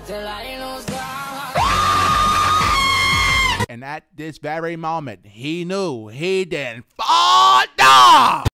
And at this very moment, he knew he didn't fall down.